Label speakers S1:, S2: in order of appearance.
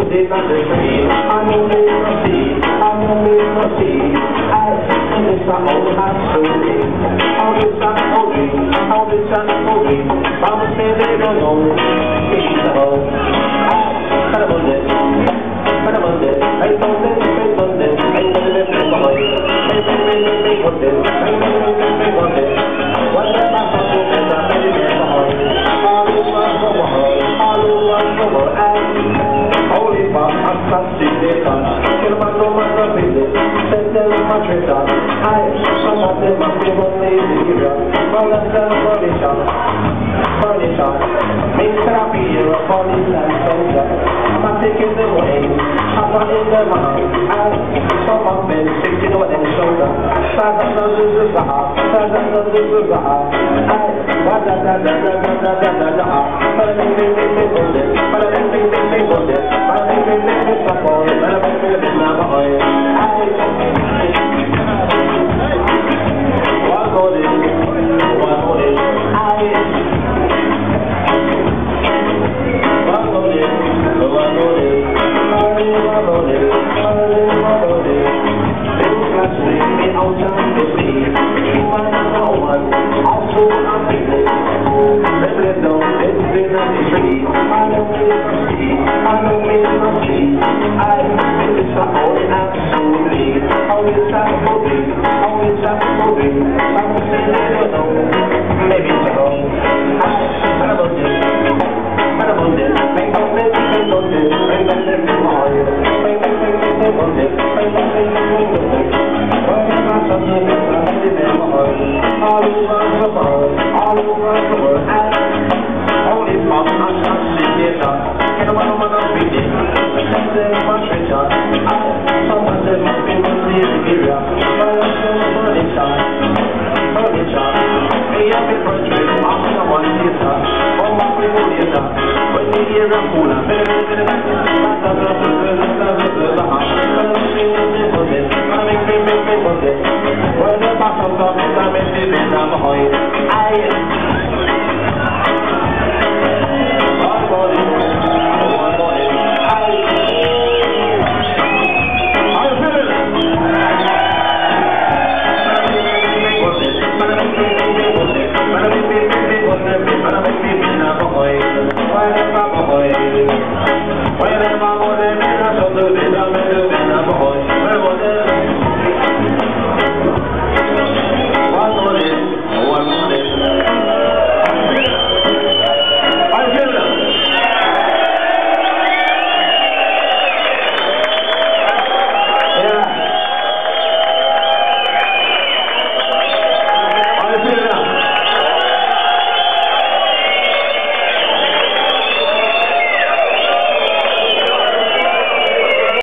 S1: live on the street. I know they must see. I know they must see. And it's my old house story. All this time for me. All this time for me. Mama said they don't know. She's the hoe. Cut about this. Cut about this. I told this. I told this. I told this. I told this. I told this. I told this. What's that my fucking is? I'm ready to go home. All this one for her. All this one for her. Holy fuck, I'm plastic data. Kill my no matter business. Send them my treasure. Some of them are still on the area. All of them furniture. Furniture. Make therapy here a police and soldier. I'm taking them away. I'm not in their mind. Some of them sticking on their shoulder. Wherever